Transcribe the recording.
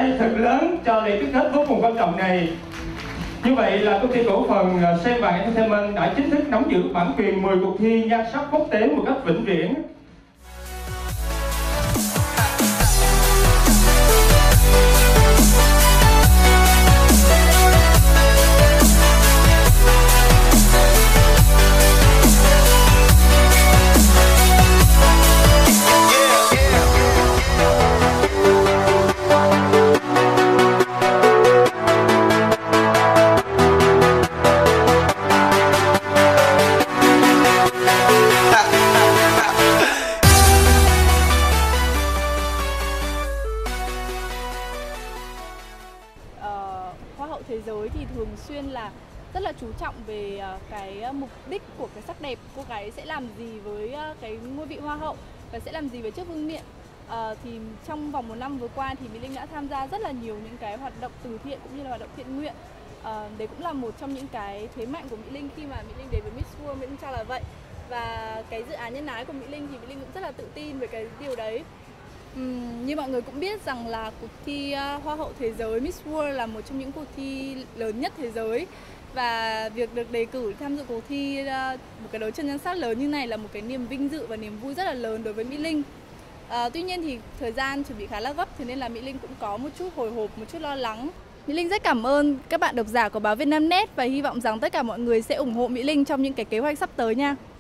tay thật lớn cho lễ ký kết vô cùng quan trọng này. Như vậy là công ty cổ phần Sen Vàng Entertainment đã chính thức nắm giữ bản quyền 10 cuộc thi nhan sắc quốc tế một cách vĩnh viễn. Hoa hậu thế giới thì thường xuyên là rất là chú trọng về cái mục đích của cái sắc đẹp. Cô gái sẽ làm gì với cái ngôi vị hoa hậu và sẽ làm gì với chiếc vương miện. Thì trong vòng một năm vừa qua thì Mỹ Linh đã tham gia rất là nhiều những cái hoạt động từ thiện cũng như là hoạt động thiện nguyện. Đấy cũng là một trong những cái thế mạnh của Mỹ Linh khi mà Mỹ Linh đến với Miss World, Mỹ Linh cho là vậy. Và cái dự án nhân ái của Mỹ Linh thì Mỹ Linh cũng rất là tự tin về cái điều đấy. Như mọi người cũng biết rằng là cuộc thi Hoa hậu thế giới Miss World là một trong những cuộc thi lớn nhất thế giới. Và việc được đề cử tham dự cuộc thi một cái đấu trường nhan sắc lớn như này là một cái niềm vinh dự và niềm vui rất là lớn đối với Mỹ Linh. Tuy nhiên thì thời gian chuẩn bị khá là gấp, thế nên là Mỹ Linh cũng có một chút hồi hộp, một chút lo lắng. Mỹ Linh rất cảm ơn các bạn độc giả của báo Vietnamnet và hy vọng rằng tất cả mọi người sẽ ủng hộ Mỹ Linh trong những cái kế hoạch sắp tới nha.